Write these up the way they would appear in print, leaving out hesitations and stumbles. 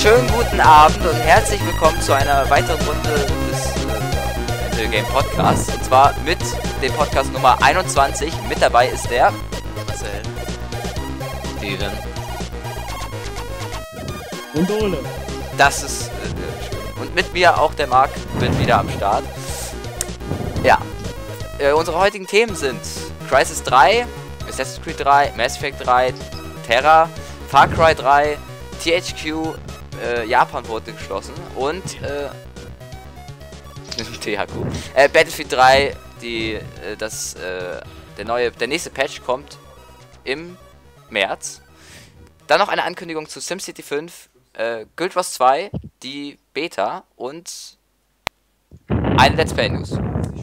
Schönen guten Abend und herzlich willkommen zu einer weiteren Runde des Game Podcasts. Und zwar mit dem Podcast Nummer 21. Mit dabei ist der Marcel, Steven und Ole. Das ist schön. Und mit mir auch der Marc, bin wieder am Start. Ja, unsere heutigen Themen sind Crysis 3, Assassin's Creed 3, Mass Effect 3, Terra, Far Cry 3, THQ, Japan wurde geschlossen und THQ. Battlefield 3, der nächste Patch kommt im März. Dann noch eine Ankündigung zu SimCity 5, Guild Wars 2, die Beta und eine Let's Play News.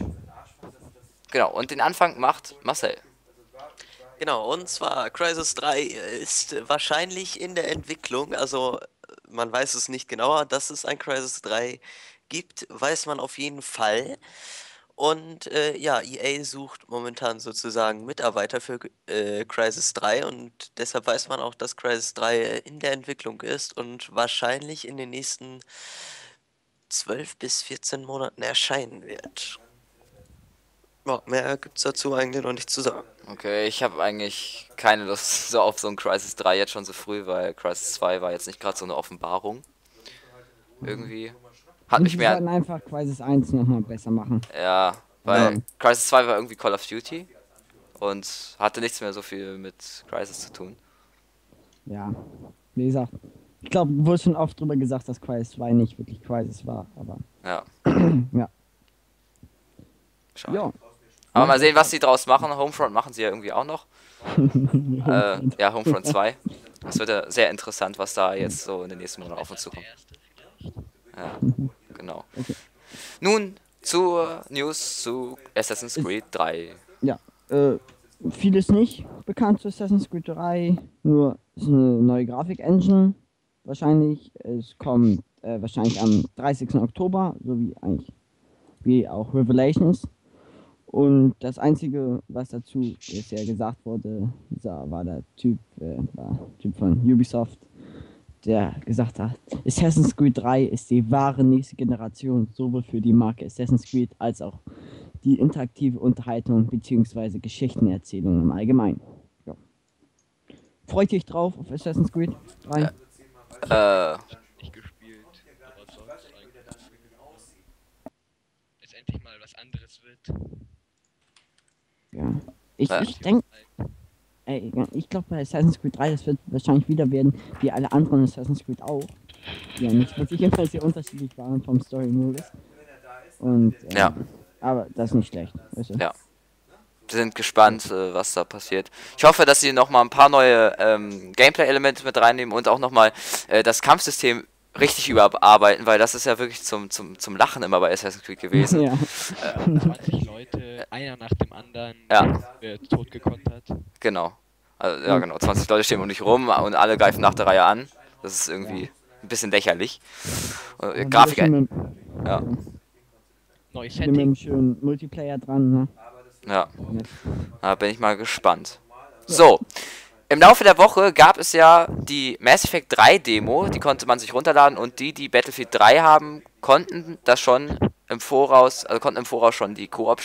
Genau, und den Anfang macht Marcel. Genau, und zwar Crysis 3 ist wahrscheinlich in der Entwicklung, also man weiß es nicht genauer, dass es ein Crysis 3 gibt, weiß man auf jeden Fall. Und ja, EA sucht momentan sozusagen Mitarbeiter für Crysis 3 und deshalb weiß man auch, dass Crysis 3 in der Entwicklung ist und wahrscheinlich in den nächsten 12 bis 14 Monaten erscheinen wird. Ja, mehr gibt es dazu eigentlich noch nicht zu sagen. Okay, ich habe eigentlich keine Lust so auf so ein Crysis 3 jetzt schon so früh, weil Crysis 2 war jetzt nicht gerade so eine Offenbarung. Irgendwie. Hat mich mehr... Wir einfach Crysis 1 nochmal besser machen. Ja, weil Crysis 2 war irgendwie Call of Duty und hatte nichts mehr so viel mit Crysis zu tun. Ja, wie gesagt, ich glaube, wurde schon oft drüber gesagt, dass Crysis 2 nicht wirklich Crysis war, aber... Ja. Ja. Schade. Ja. Aber mal sehen, was sie draus machen. Homefront machen sie ja irgendwie auch noch. Ja, Homefront 2. Das wird ja sehr interessant, was da jetzt so in den nächsten Monaten auf uns zukommt. Ja, genau. Okay. Nun zur News zu Assassin's Creed 3. Ja, vieles nicht bekannt zu Assassin's Creed 3, nur ist eine neue Grafik-Engine. Wahrscheinlich, es kommt wahrscheinlich am 30. Oktober, so wie auch Revelations. Und das Einzige, was dazu bisher gesagt wurde, war der Typ von Ubisoft, der gesagt hat, Assassin's Creed 3 ist die wahre nächste Generation, sowohl für die Marke Assassin's Creed als auch die interaktive Unterhaltung bzw. Geschichtenerzählung im Allgemeinen. Ja. Freut ihr euch drauf auf Assassin's Creed 3? Nicht gespielt, aber sonst eigentlich jetzt endlich mal was anderes wird. Ja. Ich denke, ich glaube bei Assassin's Creed 3, das wird wahrscheinlich wieder werden, wie alle anderen Assassin's Creed auch. Die ja nicht wirklich immer sehr unterschiedlich waren vom Story-Modus. Und, Ja. Aber das ist nicht schlecht. Weißt du? Ja. Wir sind gespannt, was da passiert. Ich hoffe, dass sie nochmal ein paar neue Gameplay-Elemente mit reinnehmen und auch nochmal das Kampfsystem richtig überarbeiten, weil das ist ja wirklich zum Lachen immer bei Assassin's Creed gewesen. Ja. 20 Leute, einer nach dem anderen, wird totgekontert. Genau. Also, ja, genau. 20 Leute stehen um dich rum und alle greifen nach der Reihe an. Das ist irgendwie ein bisschen lächerlich. Grafik... Ja. Neues Mit einem Setting. schönen Multiplayer dran, ne? Ja. Da bin ich mal gespannt. So. Im Laufe der Woche gab es ja die Mass Effect 3 Demo, die konnte man sich runterladen und die Battlefield 3 haben, konnten das schon im Voraus, also konnten im Voraus schon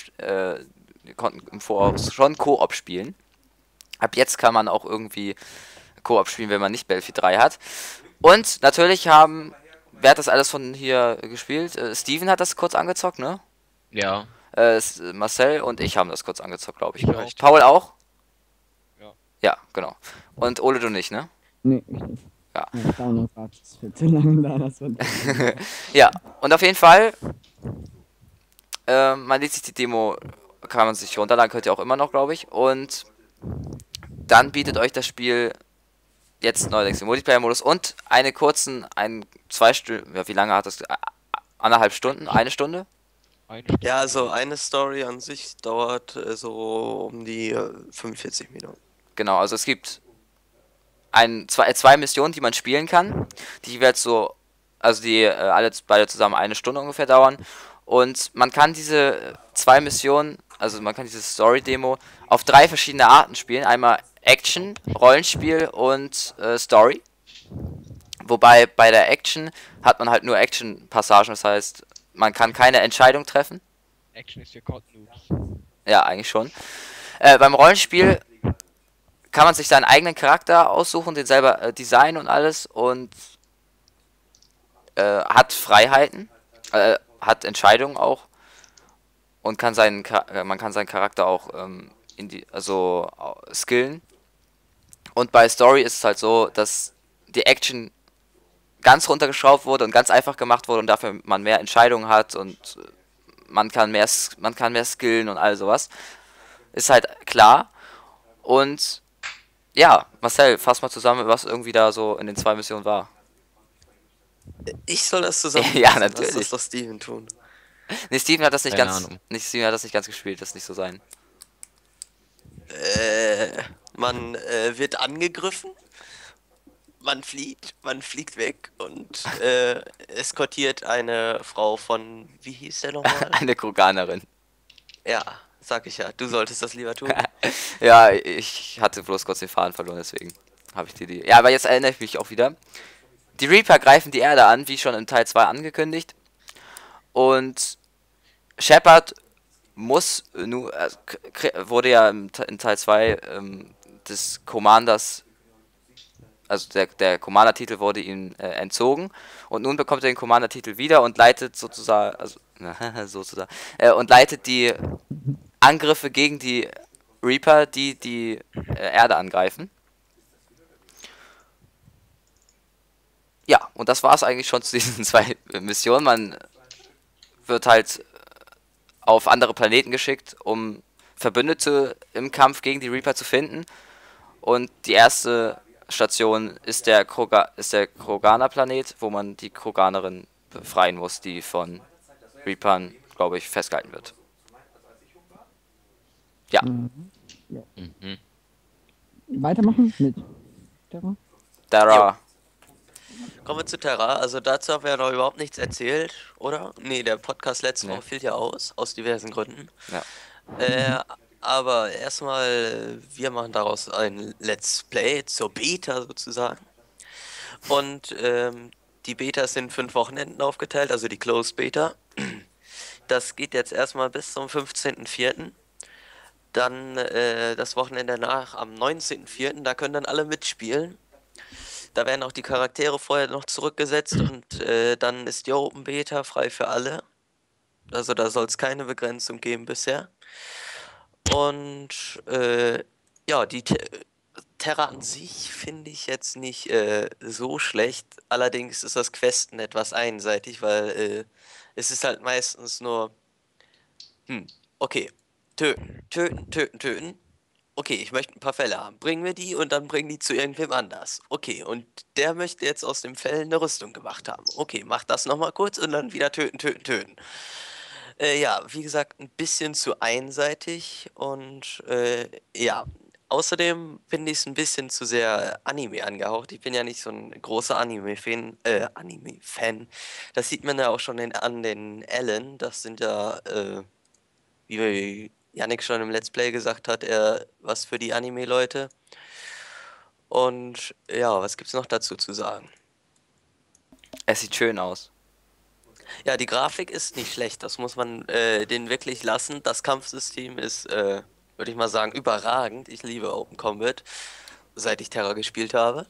Koop spielen. Ab jetzt kann man auch irgendwie Koop spielen, wenn man nicht Battlefield 3 hat. Und natürlich wer hat das alles von hier gespielt? Steven hat das kurz angezockt, ne? Ja. Marcel und ich haben das kurz angezockt, glaube ich. Ich auch. Paul auch? Ja. Ja, genau. Und Ole, du nicht, ne? Nee, ich nicht. Ja. Download-Rate ist viel zu lange da, das wird. Ja, und auf jeden Fall, man lädt sich die Demo, kann man sich runterladen, könnt ihr auch immer noch, glaube ich. Und dann bietet euch das Spiel jetzt neuerdings den Multiplayer-Modus und wie lange hat das? 1,5 Stunden? 1 Stunde? Ja, also eine Story an sich dauert so um die 45 Minuten. Genau, also es gibt zwei Missionen, die man spielen kann. Die wird so, also die beide zusammen 1 Stunde ungefähr dauern. Und man kann diese 2 Missionen, also man kann diese Story-Demo auf 3 verschiedene Arten spielen. Einmal Action, Rollenspiel und Story. Wobei bei der Action hat man halt nur Action-Passagen, das heißt, man kann keine Entscheidung treffen. Action ist für Cod-Noobs. Ja, eigentlich schon. Beim Rollenspiel kann man sich seinen eigenen Charakter aussuchen, den selber designen und alles und hat Freiheiten, hat Entscheidungen auch und kann man kann seinen Charakter auch skillen. Und bei Story ist es halt so, dass die Action ganz runtergeschraubt wurde und ganz einfach gemacht wurde und dafür man mehr Entscheidungen hat und man kann mehr skillen und all sowas. Ist halt klar. Und ja, Marcel, fass mal zusammen, was irgendwie da so in den 2 Missionen war. Ich soll das zusammen. Ja, natürlich. Lass das doch Steven tun. Nee, Steven hat das nicht Keine ganz. Ahnung. Steven hat das nicht ganz gespielt, das ist nicht so sein. Man wird angegriffen, man fliegt weg und eskortiert eine Frau von, wie hieß der nochmal? Eine Kroganerin. Ja, sag ich ja, du solltest das lieber tun. Ja, ich hatte bloß kurz den Faden verloren, deswegen habe ich dir die. Ja, aber jetzt erinnere ich mich auch wieder. Die Reaper greifen die Erde an, wie schon in Teil 2 angekündigt. Und Shepard muss nur, wurde ja in Teil 2 des Commanders, also der Commander-Titel wurde ihm entzogen. Und nun bekommt er den Commander-Titel wieder und leitet sozusagen, und leitet die Angriffe gegen die Reaper, die Erde angreifen. Ja, und das war es eigentlich schon zu diesen 2 Missionen. Man wird halt auf andere Planeten geschickt, um Verbündete im Kampf gegen die Reaper zu finden. Und die erste Station ist der Kroganer-Planet, wo man die Kroganerin befreien muss, die von Reapern, glaube ich, festgehalten wird. Ja. Mhm. Weitermachen mit Terror. Dara. Kommen wir zu Terra, also dazu haben wir ja noch überhaupt nichts erzählt, oder? Nee, der Podcast letzte Woche fiel ja aus diversen Gründen. Ja. Aber erstmal, wir machen daraus ein Let's Play zur Beta sozusagen. Und die Betas sind 5 Wochenenden aufgeteilt, also die Closed Beta. Das geht jetzt erstmal bis zum 15.04. Dann das Wochenende danach am 19.04. Da können dann alle mitspielen. Da werden auch die Charaktere vorher noch zurückgesetzt und dann ist die Open Beta frei für alle. Also da soll es keine Begrenzung geben bisher. Und ja, die Terra an sich finde ich jetzt nicht so schlecht. Allerdings ist das Questen etwas einseitig, weil es ist halt meistens nur okay, töten. Okay, ich möchte ein paar Fälle haben. Bringen wir die und dann bringen die zu irgendwem anders. Okay, und der möchte jetzt aus dem Fell eine Rüstung gemacht haben. Okay, mach das nochmal kurz und dann wieder töten. Ja, wie gesagt, ein bisschen zu einseitig und ja, außerdem finde ich es ein bisschen zu sehr Anime angehaucht. Ich bin ja nicht so ein großer Anime-Fan. Das sieht man ja auch schon an den Ellen. Das sind ja, wie Yannick schon im Let's Play gesagt hat, er was für die Anime-Leute. Und ja, was gibt's noch dazu zu sagen? Es sieht schön aus. Ja, die Grafik ist nicht schlecht, das muss man denen wirklich lassen. Das Kampfsystem ist, würde ich mal sagen, überragend. Ich liebe Open Combat, seit ich Terra gespielt habe.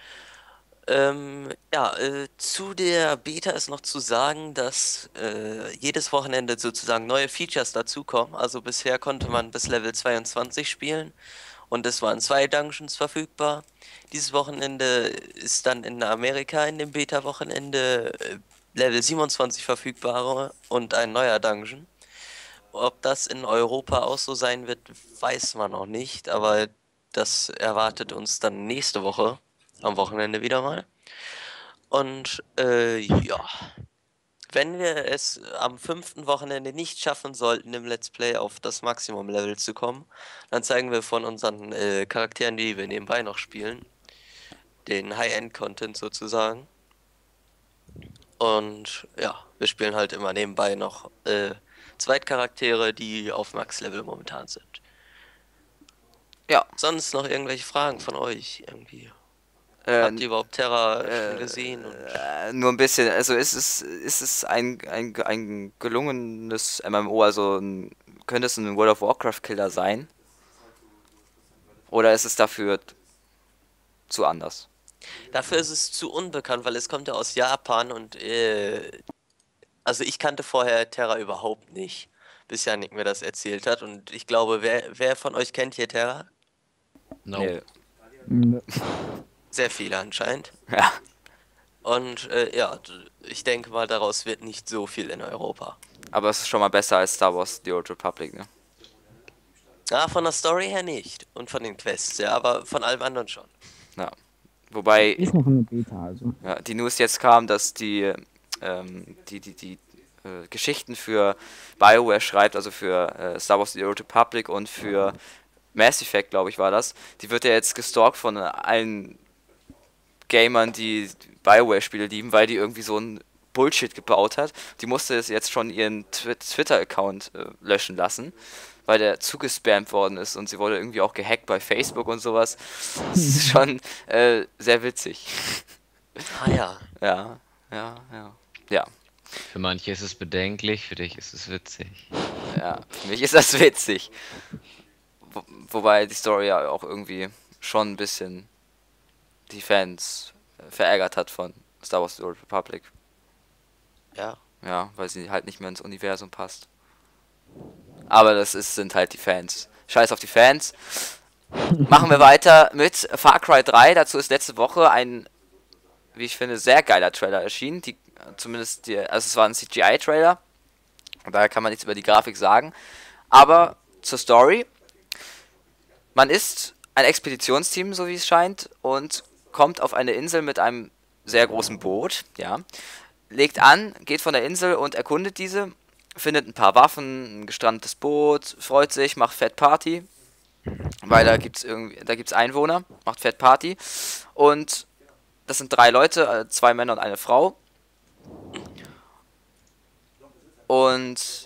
Ja, zu der Beta ist noch zu sagen, dass jedes Wochenende sozusagen neue Features dazukommen. Also bisher konnte man bis Level 22 spielen und es waren 2 Dungeons verfügbar. Dieses Wochenende ist dann in Amerika in dem Beta-Wochenende Level 27 verfügbare und ein neuer Dungeon. Ob das in Europa auch so sein wird, weiß man noch nicht, aber das erwartet uns dann nächste Woche am Wochenende wieder mal. Und ja, wenn wir es am 5. Wochenende nicht schaffen sollten, im Let's Play auf das Maximum-Level zu kommen, dann zeigen wir von unseren Charakteren, die wir nebenbei noch spielen, den High-End-Content sozusagen. Und ja, wir spielen halt immer nebenbei noch Zweitcharaktere, die auf Max-Level momentan sind. Ja. Sonst noch irgendwelche Fragen von euch irgendwie? Habt ihr überhaupt Terra schon gesehen? Nur ein bisschen. Also ist es ein gelungenes MMO, also könnte es ein World of Warcraft Killer sein? Oder ist es dafür zu anders? Dafür ist es zu unbekannt, weil es kommt ja aus Japan und also ich kannte vorher Terra überhaupt nicht, bis Yannick mir das erzählt hat. Und ich glaube, wer von euch kennt hier Terra? No. Nee. Nö. Sehr viele anscheinend. Ja. Und ja, ich denke mal, daraus wird nicht so viel in Europa. Aber es ist schon mal besser als Star Wars The Old Republic, ne? Ah, von der Story her nicht. Und von den Quests, ja, aber von allem anderen schon. Ja. Wobei Ist noch eine Beta, also. ja, die News jetzt kam, dass die Geschichten für BioWare schreibt, also für Star Wars The Old Republic und für Mass Effect, glaube ich, war das. Die wird ja jetzt gestalkt von allen Gamern, die BioWare-Spiele lieben, weil die irgendwie so ein Bullshit gebaut hat. Die musste jetzt schon ihren Twitter-Account löschen lassen, weil der zugespammt worden ist und sie wurde irgendwie auch gehackt bei Facebook und sowas. Das ist schon sehr witzig. Ah ja. Ja. Für manche ist es bedenklich, für dich ist es witzig. Ja, für mich ist das witzig. Wobei die Story ja auch irgendwie schon ein bisschen die Fans verärgert hat von Star Wars The Old Republic. Ja. Ja, weil sie halt nicht mehr ins Universum passt. Aber sind halt die Fans. Scheiß auf die Fans. Machen wir weiter mit Far Cry 3. Dazu ist letzte Woche ein, wie ich finde, sehr geiler Trailer erschienen. Also es war ein CGI-Trailer. Daher kann man nichts über die Grafik sagen. Aber zur Story. Man ist ein Expeditionsteam, so wie es scheint, und kommt auf eine Insel mit einem sehr großen Boot, ja. Legt an, geht von der Insel und erkundet diese, findet ein paar Waffen, ein gestrandetes Boot, freut sich, macht Fett Party, weil da gibt's Einwohner, macht Fett Party, und das sind 3 Leute, 2 Männer und eine Frau, und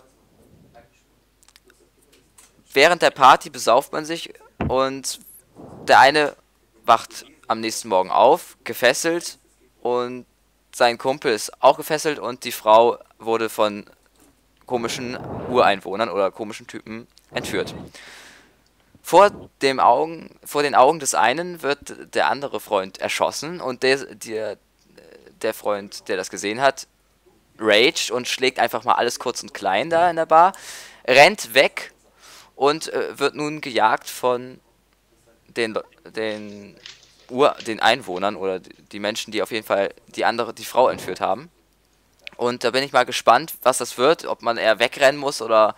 während der Party besauft man sich und der eine wacht am nächsten Morgen auf, gefesselt, und sein Kumpel ist auch gefesselt und die Frau wurde von komischen Ureinwohnern oder komischen Typen entführt. Vor den Augen des einen wird der andere Freund erschossen und der Freund, der das gesehen hat, raged und schlägt einfach mal alles kurz und klein da in der Bar, rennt weg und wird nun gejagt von den Einwohnern oder die Menschen, die auf jeden Fall die Frau entführt haben. Und da bin ich mal gespannt, was das wird, ob man eher wegrennen muss oder...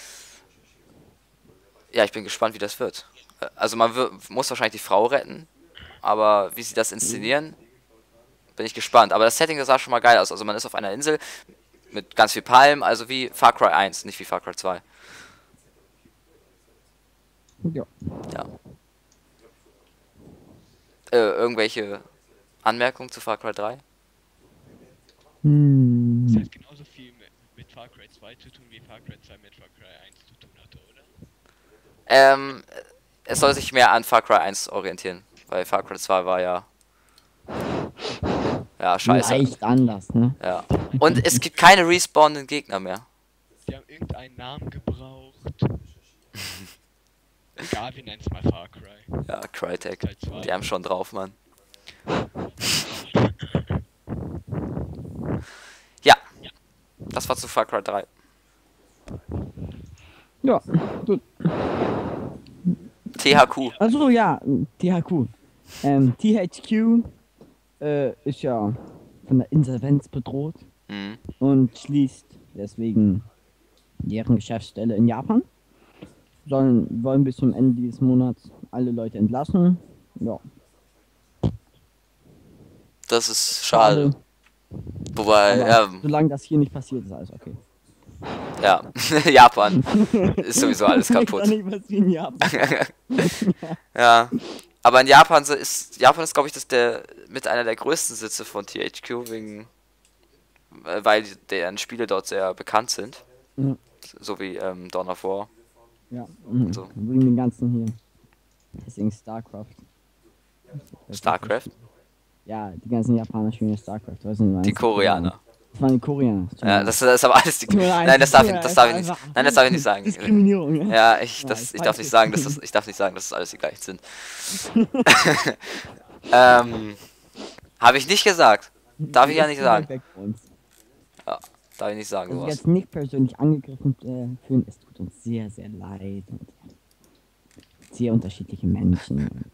Ja, ich bin gespannt, wie das wird. Also muss wahrscheinlich die Frau retten, aber wie sie das inszenieren, bin ich gespannt. Aber das Setting, das sah schon mal geil aus. Also man ist auf einer Insel mit ganz viel Palmen, also wie Far Cry 1, nicht wie Far Cry 2. Ja. Irgendwelche Anmerkungen zu Far Cry 3? Das hat genauso viel mit Far Cry 2 zu tun, wie Far Cry 2 mit Far Cry 1 zu tun hatte, oder? Es soll sich mehr an Far Cry 1 orientieren, weil Far Cry 2 war ja scheiße. Leicht anders, ne? Ja. Und es gibt keine respawnenden Gegner mehr. Die haben irgendeinen Namen gebraucht. Egal, wir nennen es mal Far Cry. Ja, Crytek. Teil 2. Die haben schon drauf, Mann. Ja. Das war zu Far Cry 3. Ja, gut. THQ. Also ja, THQ. THQ ist ja von der Insolvenz bedroht Mhm. und schließt deswegen deren Geschäftsstelle in Japan. Wollen bis zum Ende dieses Monats alle Leute entlassen. Ja. Das ist schade. Wobei, Aber solange das hier nicht passiert, ist alles okay. ja. Japan ist sowieso alles Ich kaputt. weiß nicht, was wie in Japan. Ja. Aber in Japan ist glaube ich, mit einer der größten Sitze von THQ weil deren Spiele dort sehr bekannt sind. Ja. So wie Dawn of War. Ja, So. wegen den ganzen hier. Deswegen StarCraft. StarCraft? Ja, die ganzen Japaner spielen ja StarCraft. Das sind Die Koreaner. Das waren die Koreaner. Ja, das ist aber alles die. Tut mir leid, Nein, das darf ich tut mir nicht. leid, Nein, das darf ich nicht sagen. Diskriminierung, ja. Ja, ich Ja, darf falsch nicht sagen, jetzt. ich darf nicht sagen, dass das alles die gleichen sind. Habe ich nicht gesagt. Darf ich ja nicht sagen. Weg von uns. Darf ich nicht sagen, Also sowas. jetzt nicht persönlich angegriffen fühlen, es tut uns sehr, sehr leid. Und sehr unterschiedliche Menschen.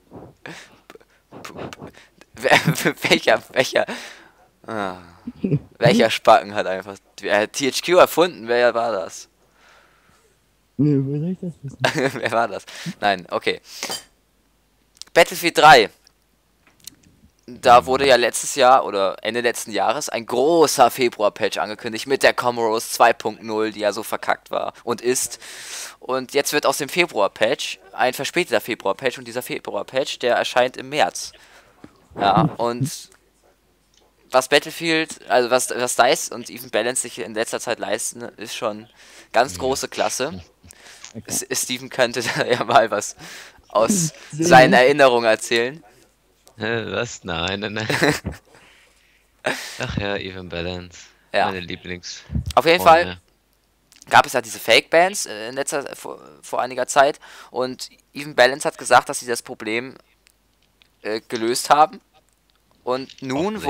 Welcher Spacken hat einfach THQ erfunden? Wer war das? Ne, wo soll ich das wissen? Wer war das? Nein, okay. Battlefield 3. Da wurde ja letztes Jahr oder Ende letzten Jahres ein großer Februar-Patch angekündigt mit der Comoros 2.0, die ja so verkackt war und ist. Und jetzt wird aus dem Februar-Patch ein verspäteter Februar-Patch und dieser Februar-Patch, der erscheint im März. Ja, und was Battlefield, also was DICE und Even Balance sich in letzter Zeit leisten, ist schon ganz große Klasse. Okay. Steven könnte da ja mal was aus seinen Erinnerungen erzählen. Was? Nein, nein, nein. Ach ja, Even Balance. Ja. Meine Lieblings. Auf jeden Fall gab es ja diese Fake-Bands vor einiger Zeit und Even Balance hat gesagt, dass sie das Problem gelöst haben und nun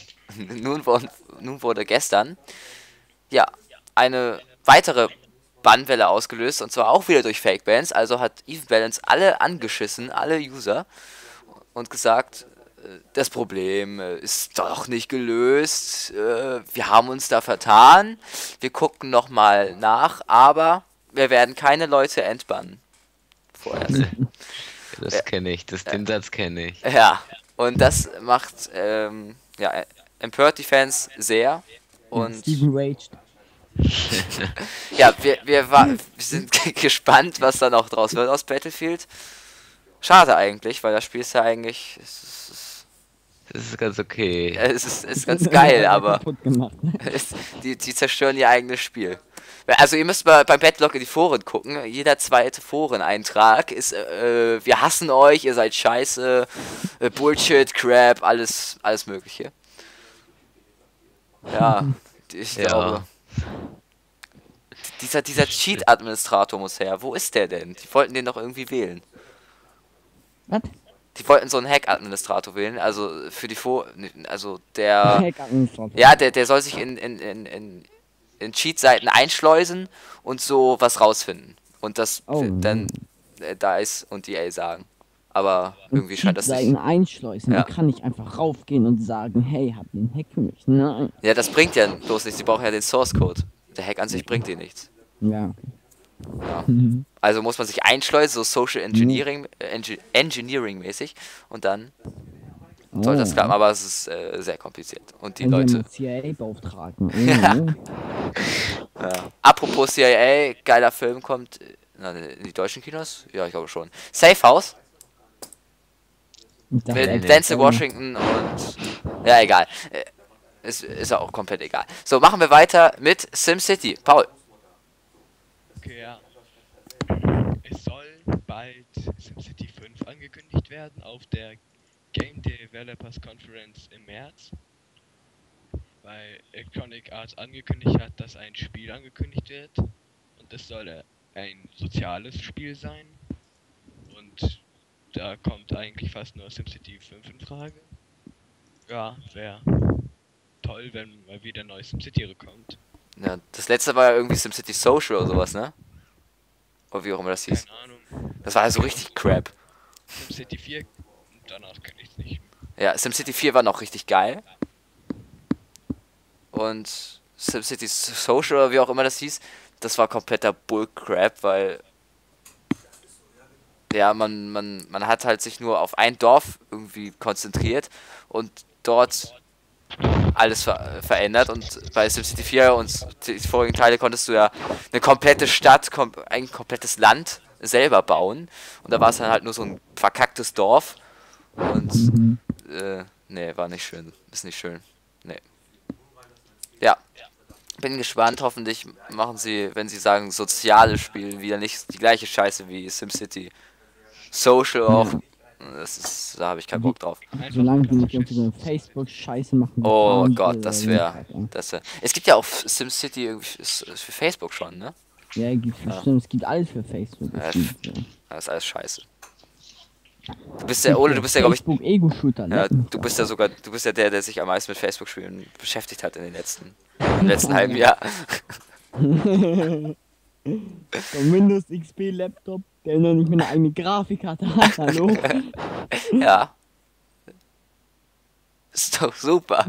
wurde gestern ja eine weitere Bannwelle ausgelöst und zwar auch wieder durch Fake-Bands, also hat Even Balance alle angeschissen, alle User und gesagt, das Problem ist doch nicht gelöst, wir haben uns da vertan, wir gucken nochmal nach, aber wir werden keine Leute entbannen. Vorerst. Das kenne ich, den Satz kenne ich. Ja, und das macht empört die Fans sehr und Steven raged. ja, wir sind gespannt, was da noch draus wird aus Battlefield. Schade eigentlich, weil das Spiel ist ja eigentlich Das ist ganz okay. es ist ganz geil, aber Kaputt gemacht. die zerstören ihr eigenes Spiel. Also ihr müsst mal beim Badlog in die Foren gucken. Jeder zweite Foreneintrag ist wir hassen euch, ihr seid scheiße, Bullshit, Crap, alles mögliche. Ja, ich glaube. Dieser Cheat-Administrator muss her. Wo ist der denn? Die wollten den doch irgendwie wählen. Was? Die wollten so einen Hack-Administrator wählen, also für die also der. Hack-Administrator. Ja, der soll sich in Cheat-Seiten einschleusen und so was rausfinden. Und das dann DICE und EA sagen. Aber irgendwie scheint das Seiten nicht. einschleusen. Ja. Da kann ich einfach raufgehen und sagen, hey, habt ihr einen Hack für mich? Nein. Ja, das bringt ja bloß nichts. Sie brauchen ja den Source-Code. Der Hack an sich bringt dir nichts. Ja, Ja. Also muss man sich einschleusen, so Social Engineering, Engineering-mäßig. Und dann soll das klappen. Aber es ist sehr kompliziert. Und die Leute. CIA beauftragen. Ja. Apropos CIA, geiler Film kommt in die deutschen Kinos? Ja, ich glaube schon. Safe House mit Denzel Washington und ja, egal. Ist auch komplett egal. So, machen wir weiter mit SimCity. Paul. Okay, ja. Es soll bald SimCity 5 angekündigt werden auf der Game Developers Conference im März. Weil Electronic Arts angekündigt hat, dass ein Spiel angekündigt wird. Und es soll ein soziales Spiel sein. Und da kommt eigentlich fast nur SimCity 5 in Frage. Ja, wäre toll, wenn mal wieder ein neues SimCity kommt. Ja, das letzte war ja irgendwie SimCity Social oder sowas, ne? Oder wie auch immer das hieß. Keine Ahnung. Das war ja so richtig crap. SimCity 4 und danach kenne ich es nicht. Ja, SimCity 4 war noch richtig geil. Und SimCity Social oder wie auch immer das hieß, das war kompletter Bullcrap, weil ja, man hat halt sich nur auf ein Dorf irgendwie konzentriert und dort alles verändert und bei SimCity 4 und die vorigen Teile konntest du ja eine komplette Stadt, ein komplettes Land selber bauen und da war es dann halt nur so ein verkacktes Dorf und nee, war nicht schön, ist nicht schön, nee. Ja, bin gespannt, hoffentlich machen sie, wenn sie sagen soziale Spiele, wieder nicht die gleiche Scheiße wie SimCity Social auch Da habe ich keinen Bock drauf. Solange die nicht irgendwie so eine Facebook-Scheiße machen. wie Oh Farmville Gott, oder das so wäre. ein Scheiß, ja. Es gibt ja auch SimCity irgendwie für Facebook schon, ne? Ja, gibt bestimmt, es gibt alles für Facebook. Ja, bestimmt, ja. Das ist alles scheiße. Du bist ja, Ole, du bist ja, glaube ich. Facebook Ego-Shooter, Ja, ne? du bist ja sogar, du bist ja der sich am meisten mit Facebook-Spielen beschäftigt hat im letzten halben Jahr. Der Windows XP Laptop, der noch nicht mehr eine eigene Grafikkarte hat, hallo? Ja. Ist doch super.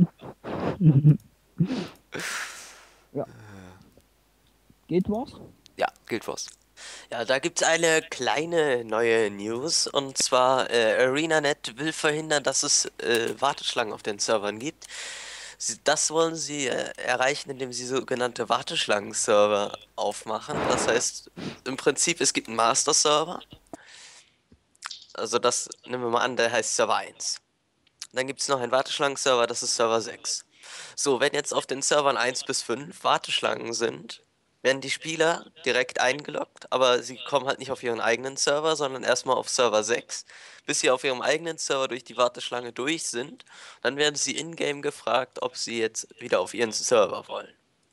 Geht was? Ja, Guild Wars. Ja, da gibt's eine kleine neue News und zwar ArenaNet will verhindern, dass es Warteschlangen auf den Servern gibt. Das wollen sie erreichen, indem sie sogenannte Warteschlangen-Server aufmachen. Das heißt, im Prinzip, es gibt einen Master-Server. Also das nehmen wir mal an, der heißt Server 1. Dann gibt es noch einen Warteschlangen-Server, das ist Server 6. So, wenn jetzt auf den Servern 1 bis 5 Warteschlangen sind, werden die Spieler direkt eingeloggt, aber sie kommen halt nicht auf ihren eigenen Server, sondern erstmal auf Server 6, bis sie auf ihrem eigenen Server durch die Warteschlange durch sind. Dann werden sie in-game gefragt, ob sie jetzt wieder auf ihren Server wollen.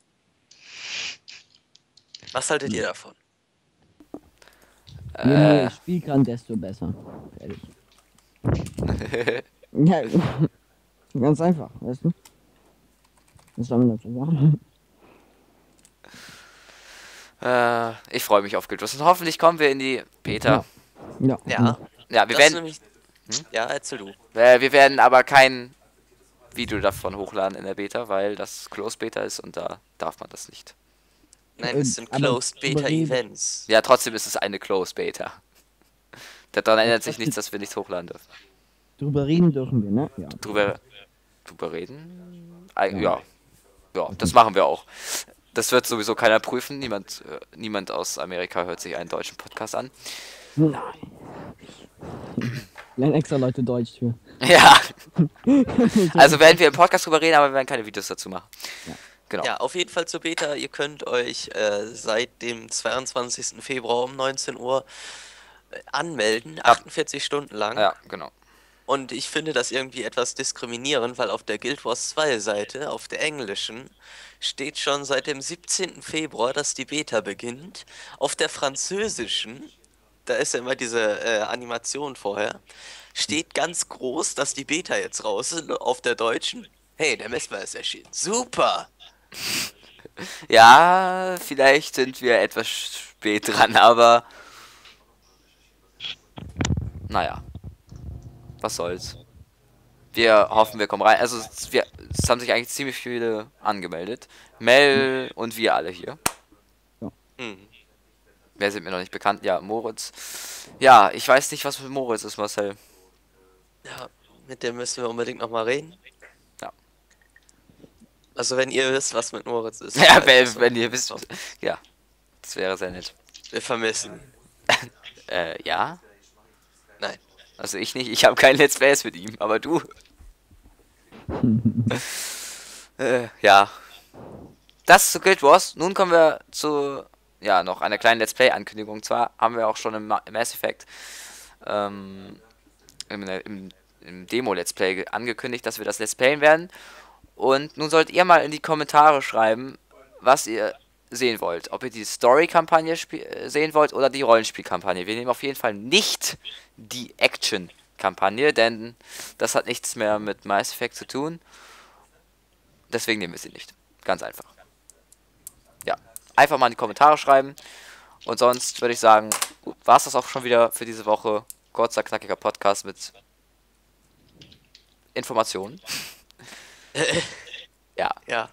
Was haltet ihr davon? Je mehr ich spielen kann, desto besser. Fertig. Ja, ganz einfach, weißt du? Was soll man dazu sagen? Ich freue mich auf Guild Wars und hoffentlich kommen wir in die Beta. Ja. Ja, Ja, wir das werden, nämlich... Ja, erzähl du. wir werden aber kein Video davon hochladen in der Beta, weil das Closed Beta ist und da darf man das nicht. Nein, es sind Aber Closed Beta überreden- Events. Ja, trotzdem ist es eine Closed Beta. Daran ändert sich nichts, dass wir nichts hochladen dürfen. Drüber reden dürfen wir, ne? Ja. Drüber reden? Ja. Ja, das machen wir auch. Das wird sowieso keiner prüfen. Niemand aus Amerika hört sich einen deutschen Podcast an. Nein. Lernen extra Leute Deutsch für. Ja. Also werden wir im Podcast drüber reden, aber wir werden keine Videos dazu machen. Genau. Ja, auf jeden Fall zur Beta. Ihr könnt euch seit dem 22. Februar um 19 Uhr anmelden, 48 Stunden lang. Ja, genau. Und ich finde das irgendwie etwas diskriminierend, weil auf der Guild Wars 2 Seite, auf der englischen, steht schon seit dem 17. Februar, dass die Beta beginnt. Auf der französischen, da ist ja immer diese Animation vorher, steht ganz groß, dass die Beta jetzt raus ist. Auf der deutschen, hey, der Messbar ist erschienen. Super! Ja, vielleicht sind wir etwas spät dran, aber naja, was soll's. Wir hoffen, wir kommen rein. Also es haben sich eigentlich ziemlich viele angemeldet. Mel und wir alle hier. Hm. Wer sind mir noch nicht bekannt? Ja, Moritz. Ja, ich weiß nicht, was mit Moritz ist, Marcel. Ja, mit dem müssen wir unbedingt nochmal reden. Ja. Also wenn ihr wisst, was mit Moritz ist. Ja, halt wenn ihr wisst. Ja, das wäre sehr nett. Wir vermissen ihn. Ja. Nein. Also ich nicht, ich habe kein Let's Plays mit ihm, aber du. Ja. Das zu Guild Wars. Nun kommen wir zu, ja, noch einer kleinen Let's Play-Ankündigung. Zwar haben wir auch schon im Mass Effect im Demo-Let's Play angekündigt, dass wir das Let's Playen werden. Und nun sollt ihr mal in die Kommentare schreiben, was ihr sehen wollt. Ob ihr die Story-Kampagne sehen wollt oder die Rollenspiel-Kampagne. Wir nehmen auf jeden Fall nicht die Action-Kampagne, denn das hat nichts mehr mit Mass Effect zu tun. Deswegen nehmen wir sie nicht. Ganz einfach. Ja, einfach mal in die Kommentare schreiben. Und sonst würde ich sagen, war es das auch schon wieder für diese Woche. Kurzer, knackiger Podcast mit Informationen. Ja, Ja.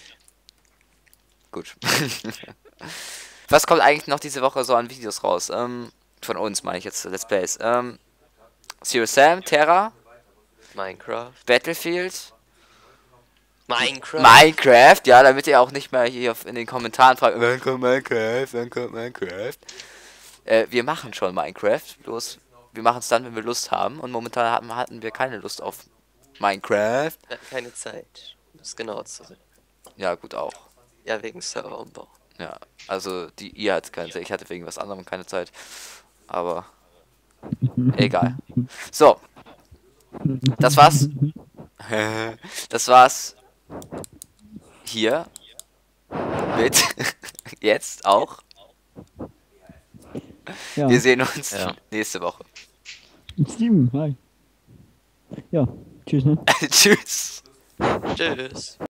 gut. Was kommt eigentlich noch diese Woche so an Videos raus? Von uns meine ich jetzt Let's Plays. Serious Sam, Terra, Minecraft. Battlefield, Minecraft. ja, damit ihr auch nicht mehr hier in den Kommentaren fragt, wann kommt Minecraft, wann kommt Minecraft. Wir machen schon Minecraft, bloß wir machen es dann, wenn wir Lust haben. Und momentan hatten wir keine Lust auf Minecraft. Wir hatten keine Zeit. Um es genau zu sein. Ja, gut auch. Ja, wegen Serverumbau. Ja, also ihr hattet keine Zeit, ich hatte wegen was anderem keine Zeit. Aber Egal. So. Das war's. Das war's. Hier. Mit. Jetzt auch. Ja. Wir sehen uns Ja. nächste Woche. Steven, hi. Ja, tschüss, ne? Tschüss. Tschüss.